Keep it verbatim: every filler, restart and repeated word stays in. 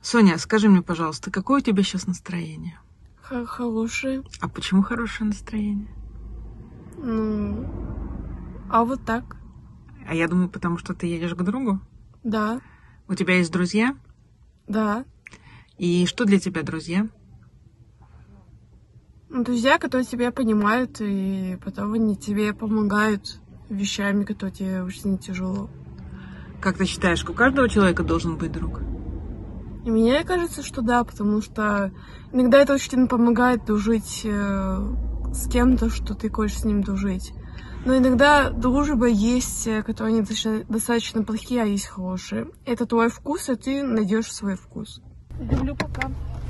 Соня, скажи мне, пожалуйста, какое у тебя сейчас настроение? Х- Хорошее. А почему хорошее настроение? Ну, а вот так. А я думаю, потому что ты едешь к другу? Да, У тебя есть друзья? да. И что для тебя друзья? Ну, друзья, которые тебя понимают, и потом они тебе помогают вещами, которые тебе очень тяжело. Как ты считаешь, у каждого человека должен быть друг? И мне кажется, что да, потому что иногда это очень помогает дружить э, с кем-то, что ты хочешь с ним дружить. Но иногда дружба есть, э, которые достаточно, достаточно плохие, а есть хорошие. Это твой вкус, и ты найдешь свой вкус. Люблю, пока.